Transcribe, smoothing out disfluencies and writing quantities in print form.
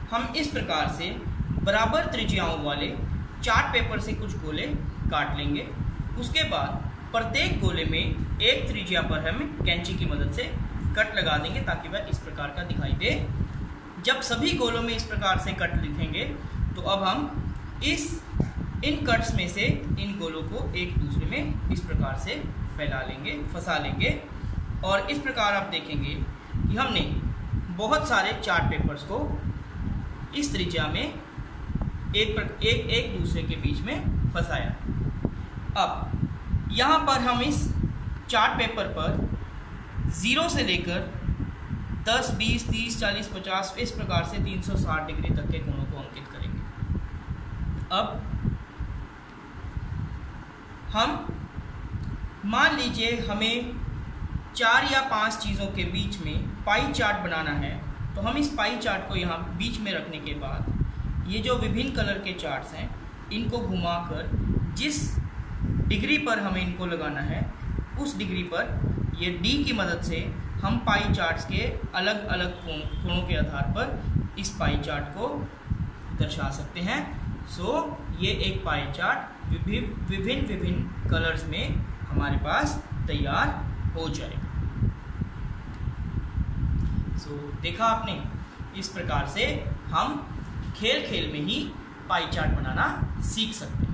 हम इस प्रकार से बराबर त्रिज्याओं वाले चार्ट पेपर से कुछ गोले काट लेंगे। उसके बाद प्रत्येक गोले में एक त्रिज्या पर हम कैंची की मदद से कट लगा देंगे ताकि वह इस प्रकार का दिखाई दे। जब सभी गोलों में इस प्रकार से कट लिखेंगे तो अब हम इन कट्स में से इन गोलों को एक दूसरे में इस प्रकार से फैला लेंगे, फंसा लेंगे। और इस प्रकार आप देखेंगे कि हमने बहुत सारे चार्ट पेपर्स को इस त्रिज्या में एक दूसरे के बीच में फंसाया। अब यहाँ पर हम इस चार्ट पेपर पर 0 से लेकर 10, 20, 30, 40, 50 इस प्रकार से 360 डिग्री तक के कोणों को अंकित करेंगे। अब हम मान लीजिए हमें 4 या 5 चीज़ों के बीच में पाई चार्ट बनाना है, तो हम इस पाई चार्ट को यहाँ बीच में रखने के बाद ये जो विभिन्न कलर के चार्ट्स हैं इनको घुमाकर जिस डिग्री पर हमें इनको लगाना है उस डिग्री पर ये डी की मदद से हम पाई चार्ट्स के अलग अलग कोणों के आधार पर इस पाई चार्ट को दर्शा सकते हैं। सो ये एक पाई चार्ट विभिन्न कलर्स में हमारे पास तैयार हो जाएगा। सो देखा आपने, इस प्रकार से हम खेल खेल में ही पाई चार्ट बनाना सीख सकते हैं।